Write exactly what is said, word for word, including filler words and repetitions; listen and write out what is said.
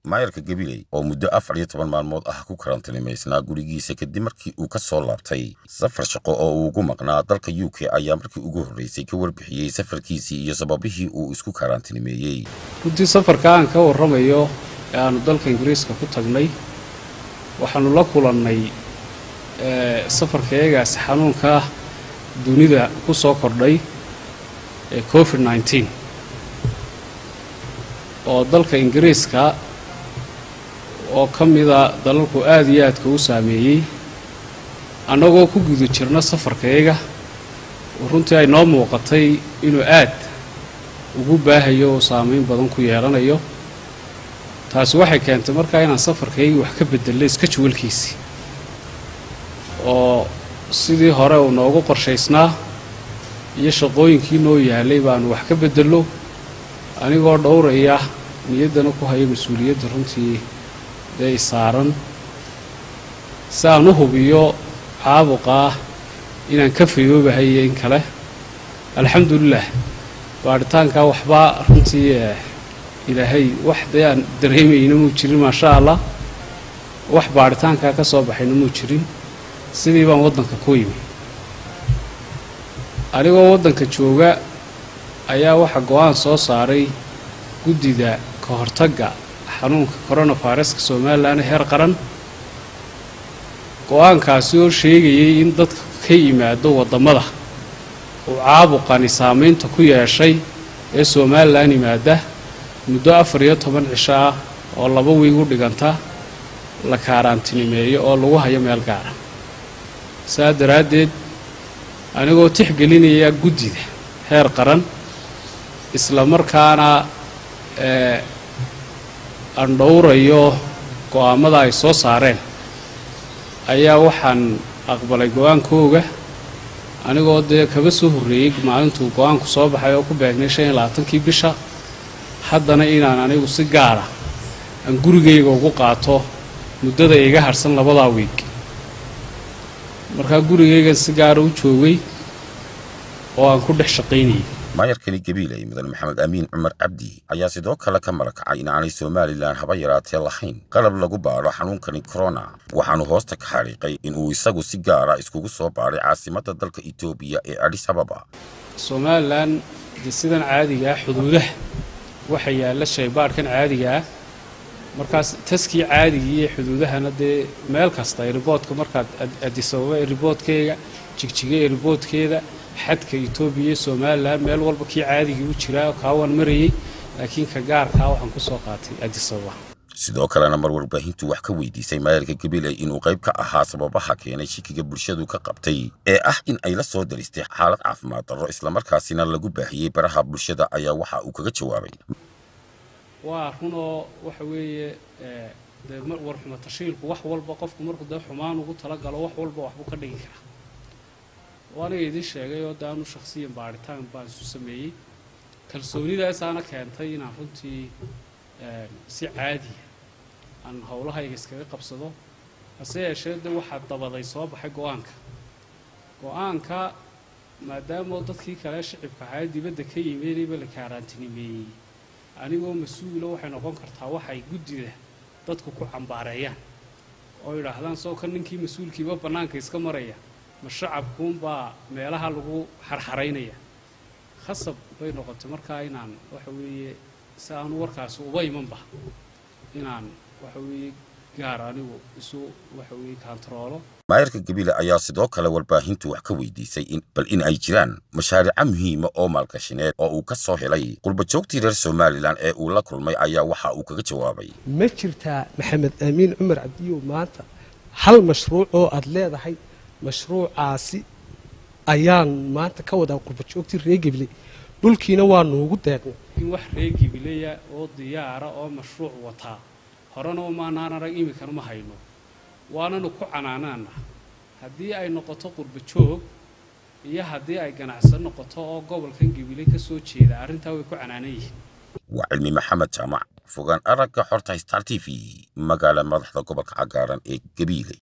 maayarka Gabiley oo muddo afar iyo toban maalmood ah ku karantiimaysnaa gurigiisa kadib markii uu ka soo laabtay safar shaqo oo uu ugu maqnaa dalka U K ayaa markii ugu horeysay ka warbixiyay safarkiisii iyo sababihii uu isku karantiimeeyay. Runtii safarka aan ka warramayo ee aanu dalka Ingiriiska ku tagnay waxaanu la kulannay ee safarkeegaas xanuunka dunida ku soo kordhay ee COVID nineteen oo dalka Ingiriiska oo kamida dalalku aad iyo aad ka u saameeyay anagoo ku guda jirna safarkeega runtii ay noo muuqatay inuu aad ugu baahayo oo saameyn badan ku yeelanayo taasi waxay keentay markaa inaan safarkeega wax ka bedelay iska jawalkiisii oo sidii hore uu noogu qorshaysnaa iyo shaqooyinkii noo yaalay baanu wax ka bedelo anigoo dhowraya niyadana ku haya mas'uuliyadda runtii day saaran saan u hubiyo caabuqa inaan ka fayoobahay in kale alxamdulillah baaritaanka waxba runtii ilaahay wax dayaan dareemayna muu jirin ma sha Allah wax baaritaanka ka soo baxayna muu jirin sidii baan wadanka ku yimi anigoo wadanka jooga ayaa waxa go'aan soo saaray guddiga ka hortagga xanuunka coronavirus Soomaaliland heer qaran go'aankaasi oo sheegayay in dadka ka yimaado wadamada oo caabuqani saameynta ku yeeshay ee Soomaaliland yimaada muddo afar iyo toban cisho ah oo laba wiig u dhiganta la karantiimeeyo oo lagu hayo meel gaar ah saadaradeed anigoo tixgelinaya guddiga heer qaran isla markaana ee aan dhowrayo go'aamada ay soo saareen ayaa waxaan aqbalay go'aankooga anigoo dee kaba soo horeeyay maalintuu go'aanku soo baxay oo ku beegnay shan iyo labaatan-kii bisha haddana inaan anigu si gaar ah aan gurigayga ugu qaato muddada iga harsan labada wiig markaa gurigayga si gaar ah u joogay oo aan ku dhex shaqaynayay maayarkani Gabiley mudan Maxamed Amiin Cumar Cabdi ayaa sidoo kale ka marakacay in aanay Soomaaliland haba yaraatee lahayn qalab lagu baaro xanuunkani corona waxaanu hoosta ka xariiqay in uu isagu si gaar ah iskugu soo baaray caasimadda dalka Itoobiya ee Addis Ababa. Soomaaliland sidan caadiga ah xuduudaha waxa yaala shaybaarkan caadiga ah markaas taskii caadiga ah xuduudahana dee meel kasta ay riboodka markaad Addis Ababa ay riboodkeega jigjiga ay riboodkeeda xadka Itoobiya Soomaaliland meel walba kii caadiga u jira ka wan marayay laakiin ka gaarka waxaan ku soo qaatay Addis Ababa sidoo kalena mar warbaahintu wax ka weydiisay maayarka Gabiley inuu qayb ka ahaa sababaha keenay shikiga bulshadu ka qabtay ee ah in ay la soo daristay xaalad caafimaad darro isla markaasina lagu baahiyay baraha bulshada ayaa waxa uu kaga jawaabay waa runo waxa weeye ee war xumo tashiilku wax walba qofku markuu dad xumaan ugu tala galo wax walba wax uu ka dhigi karaa waana idin sheegay oo daanu shakhsiyan baaritaan baan isu sameeyay kalsoonidaas aana keentay inaan runtii ee si caadi aan hawlahayga iskaga qabsado hase yeeshee waxa dabaday soo baxay go'aanka go'aanka maadaama dadkii kale shicibka ahaa dibadda ka yimaadayba la karantiimeeyay anigoo mas'uul ah waxay noqon kartaa waxay guddiga dadku ku cambaareeyaan oo yiraahdaan soo kan ninkii mas'uulkiiba banaanka iska maraya ma shacabkuun baa meelaha lagu xarxaraynaya khasab bay noqotay markaa inaan waxa weeye si aan warkaas uba imanba inaan waxa weeye gaar anigu isu waxa weeye control maayarka Gabiley ayaa sidoo kale warbaahintu wax ka weydiisay in bal in ay jiraan mashaariic muhiim ah oo maalgashineed oo uu ka soo helay qurba joogtii reer Soomaaliland ee uu la kulmay ayaa waxa uu kaga jawaabay ma jirtaa Maxamed Amiin Cumar Cabdi oo maanta hal mashruuc oo aad leedahay mashruucaasi ayaan maanta ka wada qurba joogtii reer Gabiley dhulkiina waa noogu deeqnay in wax reer Gabiley oo diyaar ah oo mashruuc wata horena uma aanan imikana ma hayno waana ku canaanana haddii ay noqoto qurba joog iyo haddii ay ganacsan noqoto oo gobolkan Gabiley ka soo jeeda arinta way ku canaanayeen waa Cilmi Maxamed Jaamac fogaan aragga xorta Star T V magaala madaxda gobolka cagaaran ee Gabiley.